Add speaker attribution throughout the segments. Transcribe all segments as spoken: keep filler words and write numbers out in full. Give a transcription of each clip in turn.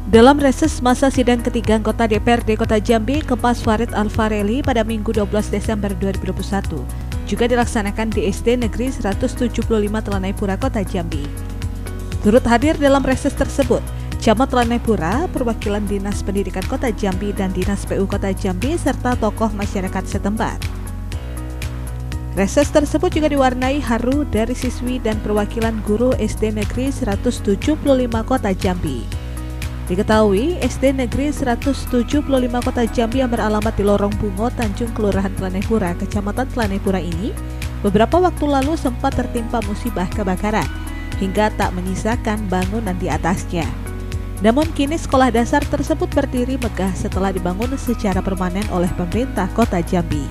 Speaker 1: Dalam reses masa sidang ketiga anggota D P R D Kota Jambi, Kemas Farid Alfarelli pada Minggu dua belas Desember dua ribu dua puluh satu juga dilaksanakan di S D Negeri seratus tujuh puluh lima Telanai-Pura, Kota Jambi. Turut hadir dalam reses tersebut, Camat Telanai-Pura, perwakilan Dinas Pendidikan Kota Jambi dan Dinas P U Kota Jambi, serta tokoh masyarakat setempat. Reses tersebut juga diwarnai haru dari siswi dan perwakilan guru S D Negeri seratus tujuh puluh lima Kota Jambi. Diketahui, S D Negeri seratus tujuh puluh lima Kota Jambi yang beralamat di Lorong Bungo, Tanjung, Kelurahan Telanai-Pura, Kecamatan Telanai-Pura ini beberapa waktu lalu sempat tertimpa musibah kebakaran hingga tak menyisakan bangunan di atasnya. Namun kini sekolah dasar tersebut berdiri megah setelah dibangun secara permanen oleh pemerintah Kota Jambi.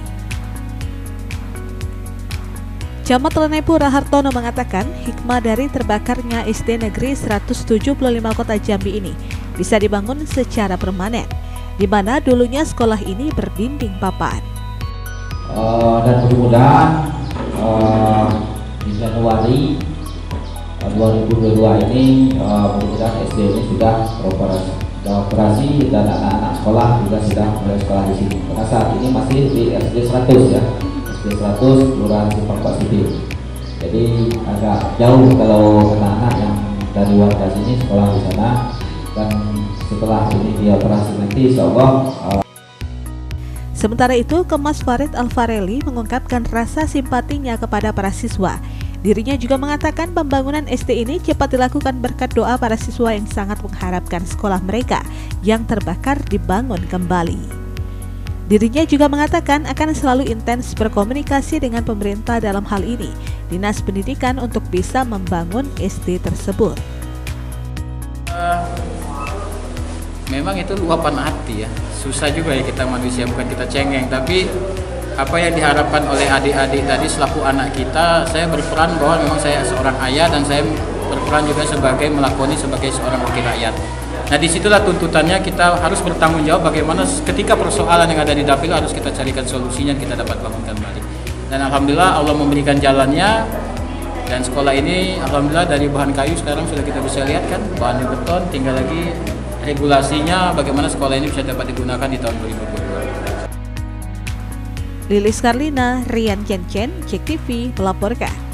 Speaker 1: Camat Telanai-Pura Hartono mengatakan hikmah dari terbakarnya S D Negeri seratus tujuh puluh lima Kota Jambi ini bisa dibangun secara permanen, di mana dulunya sekolah ini berdinding papan.
Speaker 2: Uh, dan mudah-mudahan uh, di Januari uh, dua ribu dua puluh dua ini uh, mudah-mudahan S D ini sudah beroperasi, sudah operasi dan anak-anak sekolah juga sudah mulai sekolah di sini. Karena saat ini masih di S D seratus ya. S D seratus Kelurahan Simpang Pak Sidi. Jadi agak jauh kalau anak-anak yang dari warga sini sekolah di sana, dan setelah ini dioperasi nanti insyaallah. Uh...
Speaker 1: Sementara itu, Kemas Farid Alfarelli mengungkapkan rasa simpatinya kepada para siswa. Dirinya juga mengatakan pembangunan S D ini cepat dilakukan berkat doa para siswa yang sangat mengharapkan sekolah mereka yang terbakar dibangun kembali. Dirinya juga mengatakan akan selalu intens berkomunikasi dengan pemerintah dalam hal ini, Dinas Pendidikan, untuk bisa membangun S D tersebut.
Speaker 3: Uh, memang itu luapan hati ya, susah juga ya kita manusia, bukan kita cengeng, tapi apa yang diharapkan oleh adik-adik tadi selaku anak kita, saya berperan bahwa memang saya seorang ayah dan saya berperan juga sebagai melakoni sebagai seorang wakil rakyat. Nah, disitulah tuntutannya, kita harus bertanggung jawab bagaimana ketika persoalan yang ada di dapil harus kita carikan solusinya, kita dapat bangunkan kembali. Dan alhamdulillah Allah memberikan jalannya, dan sekolah ini alhamdulillah dari bahan kayu sekarang sudah kita bisa lihat kan, bahannya beton, tinggal lagi regulasinya bagaimana sekolah ini bisa dapat digunakan di tahun dua ribu dua puluh dua.
Speaker 1: Lilis Karlina, Rian Chen Chen, Cek T V melaporkan.